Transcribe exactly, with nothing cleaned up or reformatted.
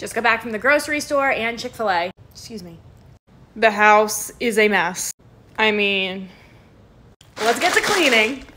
Just got back from the grocery store and Chick-fil-A. Excuse me. The house is a mess. I mean, Let's get to cleaning.